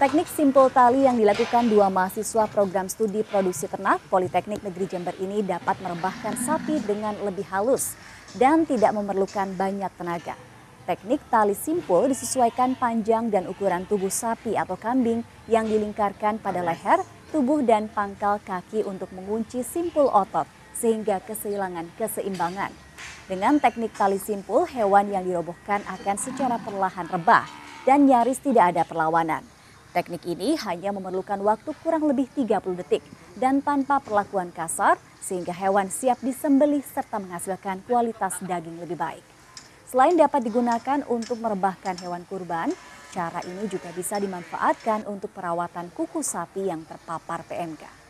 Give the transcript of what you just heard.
Teknik simpul tali yang dilakukan dua mahasiswa program studi produksi ternak Politeknik Negeri Jember ini dapat merebahkan sapi dengan lebih halus dan tidak memerlukan banyak tenaga. Teknik tali simpul disesuaikan panjang dan ukuran tubuh sapi atau kambing yang dilingkarkan pada leher, tubuh dan pangkal kaki untuk mengunci simpul otot sehingga kehilangan keseimbangan. Dengan teknik tali simpul, hewan yang dirobohkan akan secara perlahan rebah dan nyaris tidak ada perlawanan. Teknik ini hanya memerlukan waktu kurang lebih 30 detik dan tanpa perlakuan kasar sehingga hewan siap disembelih serta menghasilkan kualitas daging lebih baik. Selain dapat digunakan untuk merebahkan hewan kurban, cara ini juga bisa dimanfaatkan untuk perawatan kuku sapi yang terpapar PMK.